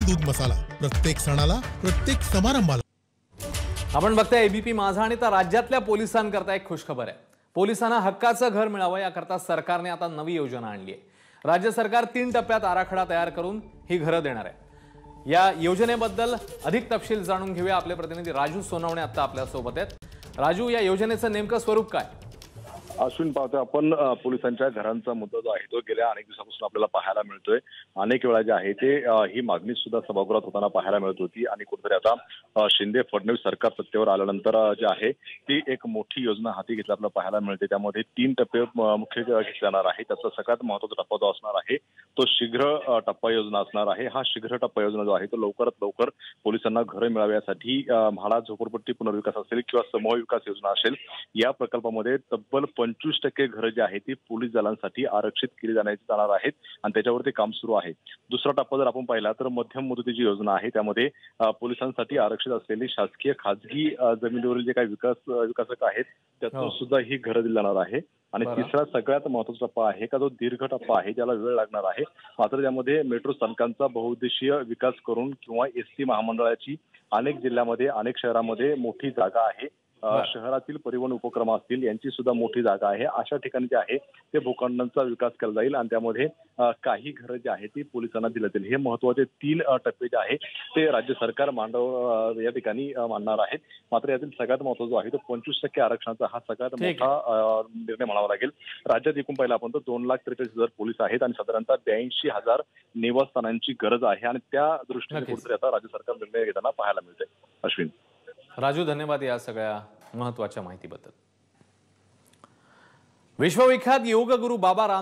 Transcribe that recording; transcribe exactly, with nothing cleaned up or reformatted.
दूध मसाला, प्रत्येक सणाला, प्रत्येक समारंभाला। आपण बघताय एबीपी माझा आणि तर राज्यातल्या पोलिसांकरता एक खुशखबर आहे। पोलिसांना हक्काचं घर मिळावं याकरता सरकारने आता नवी योजना आणली आहे। राज्य सरकार तीन टप्प्यात आराखडा तयार करून ही घरं देणार आहे। या योजनेबद्दल अधिक तपशील जाणून घेऊया। आपले प्रतिनिधी राजू सोनवणे आता आपल्या सोबत आहेत। राजू, या योजनेचं नेमकं स्वरूप काय? अश्विन, पाहतोय आपण पोलिसांच्या घरांचा मुद्दा जो आहे तो गेल्या अनेक दिवसापासून आपल्याला पाहायला मिळतोय। अनेक वेळा जे आहे ते ही मागणी सुद्धा सभागृहात होताना पाहायला मिळत होती आणि कुठेतरी आता शिंदे फडणवीस सरकार सत्तेवर आल्यानंतर जे आहे ती एक मोठी योजना हाती घेतली आपल्याला पाहायला मिळते। त्यामध्ये तीन टप्पे मुख्य घेतले जाणार आहे। त्याचा सगळ्यात महत्त्वाचा टप्पा जो असणार आहे तो शीघ्र टप्पा योजना असणार आहे। हा शीघ्र टप्पा योजना जो आहे तो लवकरात लवकर पोलिसांना घरं मिळावी यासाठी म्हाडा झोपडपट्टी पुनर्विकास असेल किंवा समूह विकास योजना असेल, या प्रकल्पामध्ये तब्बल पंचवीस टक्के घरं जी आहेत ती पोलीस दलांसाठी आरक्षित केली जाण्याची जाणार आहेत आणि त्याच्यावरती काम सुरू आहे। दुसरा टप्पा जर आपण पाहिला तर मध्यम मुदतीची योजना आहे। त्यामध्ये पोलिसांसाठी आरक्षित असलेली शासकीय खाजगी जमिनीवरील जे काही विकास विकासक आहेत त्यातून सुद्धा ही घरं दिली जाणार आहे। आणि तिसरा सगळ्यात महत्त्वाचा टप्पा आहे का जो दीर्घ टप्पा आहे ज्याला वेळ लागणार आहे, मात्र त्यामध्ये मेट्रो स्थानकांचा बहुउद्देशीय विकास करून किंवा एसटी महामंडळाची अनेक जिल्ह्यामध्ये अनेक शहरांमध्ये मोठी जागा आहे, शहरातील परिवहन उपक्रम असतील यांची सुद्धा मोठी जागा आहे, अशा ठिकाणी जे आहे ते भूखंडांचा विकास केला जाईल आणि त्यामध्ये काही घरं जी आहेत ती पोलिसांना दिली जातील। हे महत्त्वाचे तीन टप्पे जे आहे ते राज्य सरकार मांडव या ठिकाणी मांडणार आहेत। मात्र यातील सगळ्यात महत्त्वाचा जो आहे तो पंचवीस टक्के आरक्षणाचा हा सगळ्यात मोठा निर्णय म्हणावा लागेल। राज्यात एकूण पाहिला आपण तर दोन लाख त्रेचाळीस हजार पोलीस आहेत आणि साधारणतः ब्याऐंशी हजार निवासस्थानांची गरज आहे आणि त्या दृष्टीने कुठेतरी आता राज्य सरकार निर्णय घेताना पाहायला मिळते। अश्विन, राजू, धन्यवाद या सगळ्या महत्त्वाच्या माहितीबद्दल। विश्वविख्यात योग गुरु बाबा राम